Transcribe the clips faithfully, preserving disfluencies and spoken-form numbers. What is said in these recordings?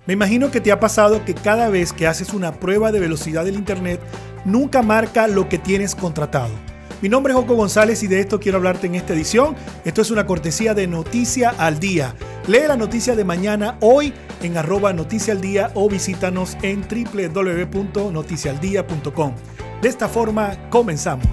Me imagino que te ha pasado que cada vez que haces una prueba de velocidad del internet, nunca marca lo que tienes contratado. Mi nombre es Joco González y de esto quiero hablarte en esta edición. Esto es una cortesía de Noticia al Día. Lee la noticia de mañana hoy en arroba Noticia al Día o visítanos en doble u doble u doble u punto noticia al día punto com. De esta forma, comenzamos.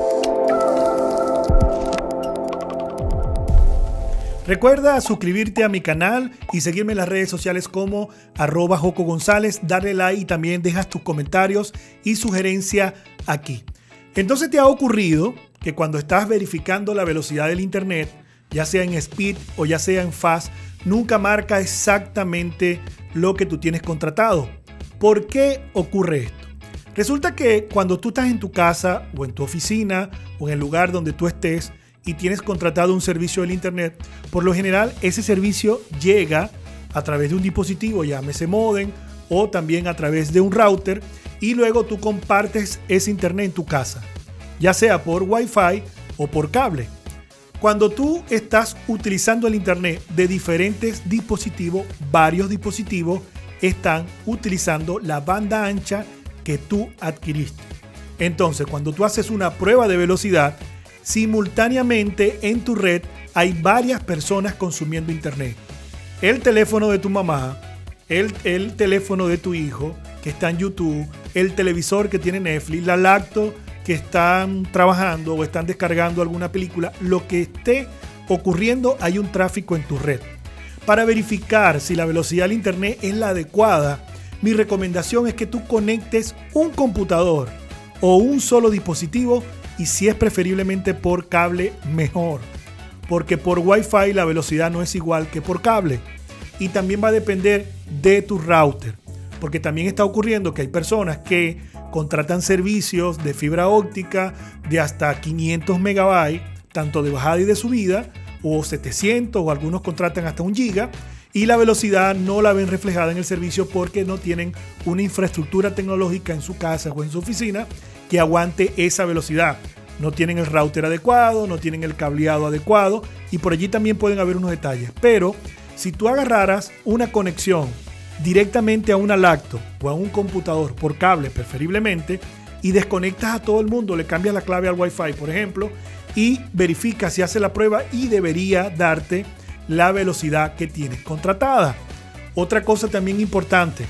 Recuerda suscribirte a mi canal y seguirme en las redes sociales como arroba Joco González, darle like y también dejas tus comentarios y sugerencias aquí. Entonces, ¿te ha ocurrido que cuando estás verificando la velocidad del internet, ya sea en speed o ya sea en fast, nunca marca exactamente lo que tú tienes contratado? ¿Por qué ocurre esto? Resulta que cuando tú estás en tu casa o en tu oficina o en el lugar donde tú estés y tienes contratado un servicio del internet, por lo general ese servicio llega a través de un dispositivo, llámese módem, o también a través de un router, y luego tú compartes ese internet en tu casa, ya sea por Wi-Fi o por cable. Cuando tú estás utilizando el internet de diferentes dispositivos, varios dispositivos están utilizando la banda ancha que tú adquiriste. Entonces, cuando tú haces una prueba de velocidad, simultáneamente en tu red hay varias personas consumiendo internet. El teléfono de tu mamá, el, el teléfono de tu hijo que está en YouTube, el televisor que tiene Netflix, la lacto que están trabajando o están descargando alguna película, lo que esté ocurriendo, hay un tráfico en tu red. Para verificar si la velocidad del internet es la adecuada, mi recomendación es que tú conectes un computador o un solo dispositivo, y si es preferiblemente por cable, mejor, porque por Wi-Fi la velocidad no es igual que por cable, y también va a depender de tu router, porque también está ocurriendo que hay personas que contratan servicios de fibra óptica de hasta quinientos megabytes, tanto de bajada y de subida, o setecientos, o algunos contratan hasta un giga, y la velocidad no la ven reflejada en el servicio porque no tienen una infraestructura tecnológica en su casa o en su oficina que aguante esa velocidad. No tienen el router adecuado, no tienen el cableado adecuado, y por allí también pueden haber unos detalles. Pero si tú agarraras una conexión directamente a una lacto o a un computador por cable preferiblemente, y desconectas a todo el mundo, le cambias la clave al Wi-Fi, por ejemplo, y verificas si hace la prueba, y debería darte la velocidad que tienes contratada. Otra cosa también importante: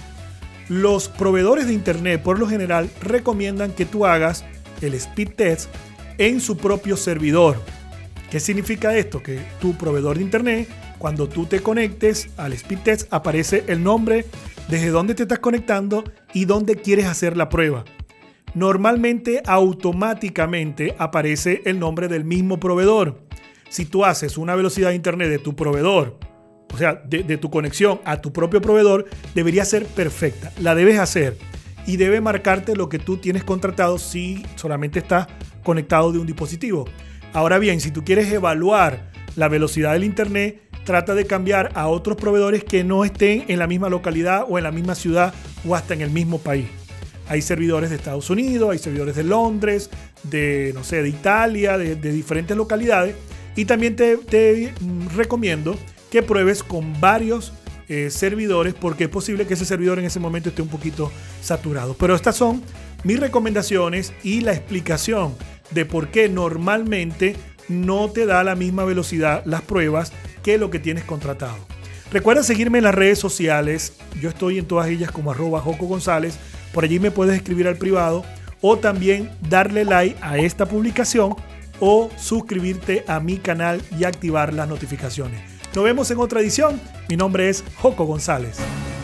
los proveedores de internet por lo general recomiendan que tú hagas el speed test en su propio servidor. ¿Qué significa esto? Que tu proveedor de internet, cuando tú te conectes al speed test, aparece el nombre, desde dónde te estás conectando y dónde quieres hacer la prueba. Normalmente, automáticamente aparece el nombre del mismo proveedor. Si tú haces una velocidad de internet de tu proveedor, o sea, de, de tu conexión a tu propio proveedor, debería ser perfecta. La debes hacer y debe marcarte lo que tú tienes contratado si solamente estás conectado de un dispositivo. Ahora bien, si tú quieres evaluar la velocidad del internet, trata de cambiar a otros proveedores que no estén en la misma localidad o en la misma ciudad o hasta en el mismo país. Hay servidores de Estados Unidos, hay servidores de Londres, de, no sé, de Italia, de, de diferentes localidades. Y también te, te recomiendo que pruebes con varios eh, servidores, porque es posible que ese servidor en ese momento esté un poquito saturado. Pero estas son mis recomendaciones y la explicación de por qué normalmente no te da la misma velocidad las pruebas que lo que tienes contratado. Recuerda seguirme en las redes sociales. Yo estoy en todas ellas como arroba Joco González. Por allí me puedes escribir al privado o también darle like a esta publicación o suscribirte a mi canal y activar las notificaciones. Nos vemos en otra edición. Mi nombre es Joco González.